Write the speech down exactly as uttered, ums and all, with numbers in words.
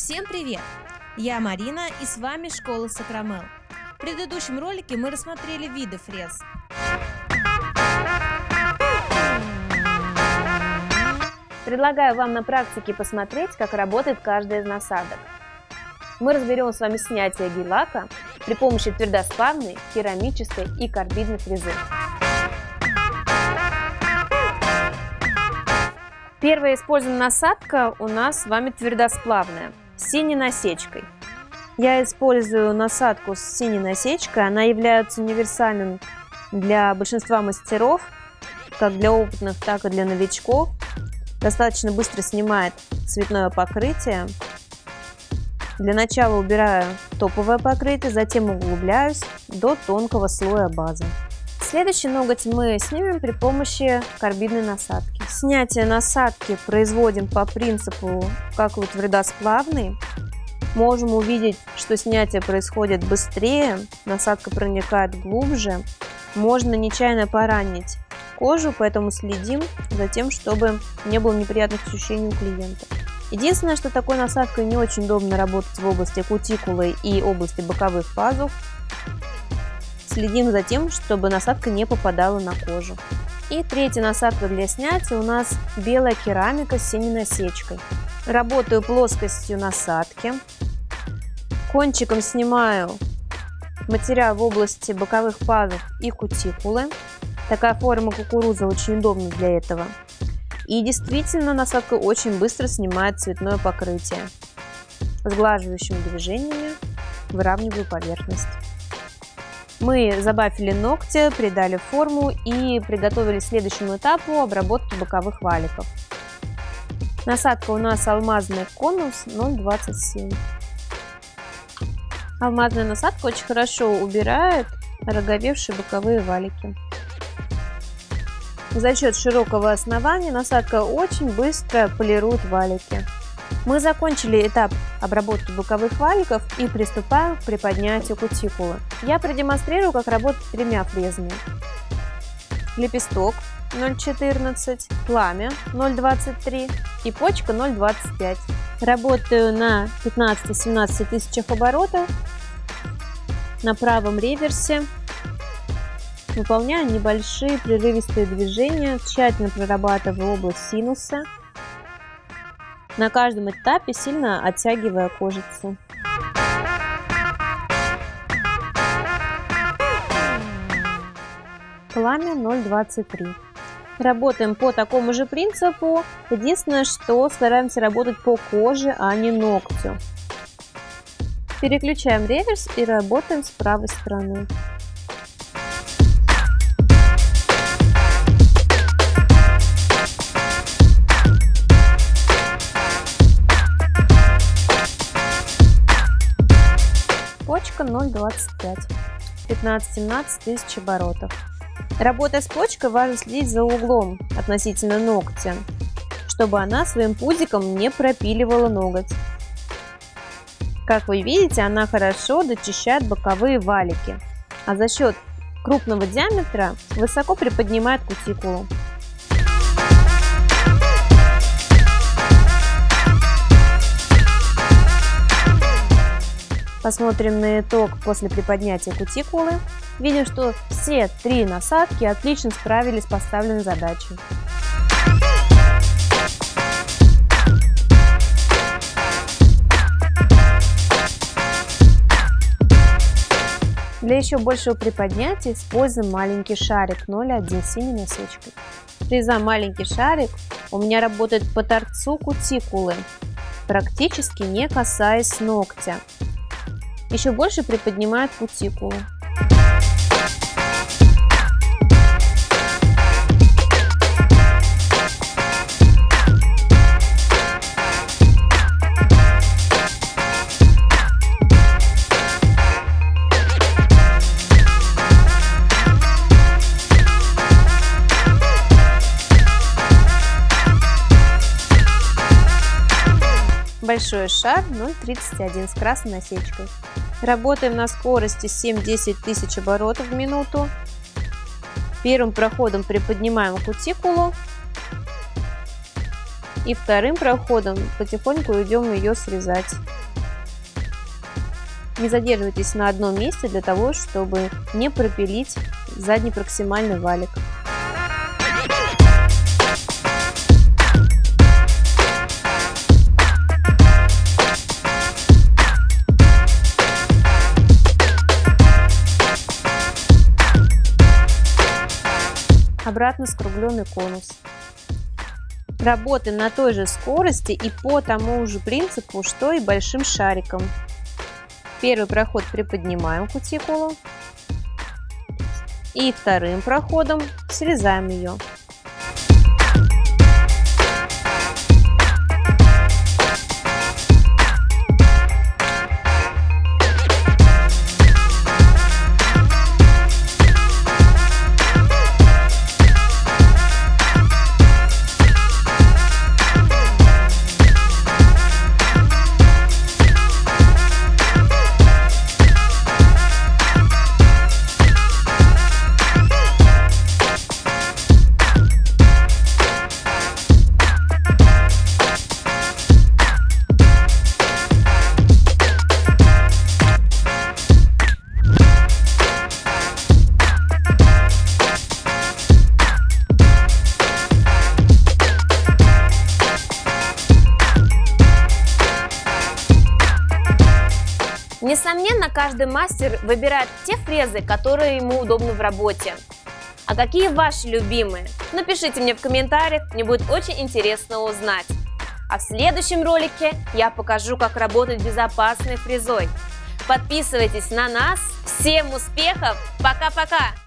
Всем привет! Я Марина, и с вами школа Сакрамел. В предыдущем ролике мы рассмотрели виды фрез. Предлагаю вам на практике посмотреть, как работает каждая из насадок. Мы разберем с вами снятие гель-лака при помощи твердосплавной, керамической и карбидной фрезы. Первая использованная насадка у нас с вами твердосплавная, с синей насечкой. Я использую насадку с синей насечкой, она является универсальным для большинства мастеров, как для опытных, так и для новичков. Достаточно быстро снимает цветное покрытие. Для начала убираю топовое покрытие, затем углубляюсь до тонкого слоя базы. Следующий ноготь мы снимем при помощи карбидной насадки. Снятие насадки производим по принципу, как у твердосплавной. Можем увидеть, что снятие происходит быстрее, насадка проникает глубже. Можно нечаянно поранить кожу, поэтому следим за тем, чтобы не было неприятных ощущений у клиента. Единственное, что такой насадкой не очень удобно работать в области кутикулы и области боковых пазух. Следим за тем, чтобы насадка не попадала на кожу. И третья насадка для снятия у нас белая керамика с синей насечкой. Работаю плоскостью насадки. Кончиком снимаю материал в области боковых пазух и кутикулы. Такая форма кукурузы очень удобна для этого. И действительно, насадка очень быстро снимает цветное покрытие. Сглаживающими движениями выравниваю поверхность. Мы забафили ногти, придали форму и приготовили к следующему этапу обработки боковых валиков. Насадка у нас алмазный конус ноль двадцать семь. Алмазная насадка очень хорошо убирает ороговевшие боковые валики. За счет широкого основания насадка очень быстро полирует валики. Мы закончили этап обработки боковых валиков и приступаем к приподнятию кутикулы. Я продемонстрирую, как работать тремя фрезами. Лепесток ноль четырнадцать, пламя ноль двадцать три и почка ноль двадцать пять. Работаю на пятнадцати-семнадцати тысячах оборотов на правом реверсе. Выполняю небольшие прерывистые движения, тщательно прорабатываю область синуса. На каждом этапе сильно оттягивая кожицу. Пламя ноль двадцать три. Работаем по такому же принципу. Единственное, что стараемся работать по коже, а не ногтю. Переключаем реверс и работаем с правой стороны. Почка ноль двадцать пять, пятнадцать-семнадцать тысяч оборотов. Работая с почкой, важно следить за углом относительно ногтя, чтобы она своим пузиком не пропиливала ноготь. Как вы видите, она хорошо дочищает боковые валики, а за счет крупного диаметра высоко приподнимает кутикулу. Посмотрим на итог после приподнятия кутикулы. Видим, что все три насадки отлично справились с поставленной задачей. Для еще большего приподнятия используем маленький шарик ноль один с синей насечкой. Фреза маленький шарик у меня работает по торцу кутикулы, практически не касаясь ногтя. Еще больше приподнимает кутикулу. Большой шар ноль тридцать один с красной насечкой. Работаем на скорости семь-десять тысяч оборотов в минуту. Первым проходом приподнимаем кутикулу и вторым проходом потихоньку идем ее срезать. Не задерживайтесь на одном месте для того, чтобы не пропилить задний проксимальный валик. Обратно скругленный конус. Работаем на той же скорости и по тому же принципу, что и большим шариком. Первый проход приподнимаем кутикулу и вторым проходом срезаем ее. Несомненно, каждый мастер выбирает те фрезы, которые ему удобны в работе. А какие ваши любимые? Напишите мне в комментариях, мне будет очень интересно узнать. А в следующем ролике я покажу, как работать безопасной фрезой. Подписывайтесь на нас. Всем успехов! Пока-пока!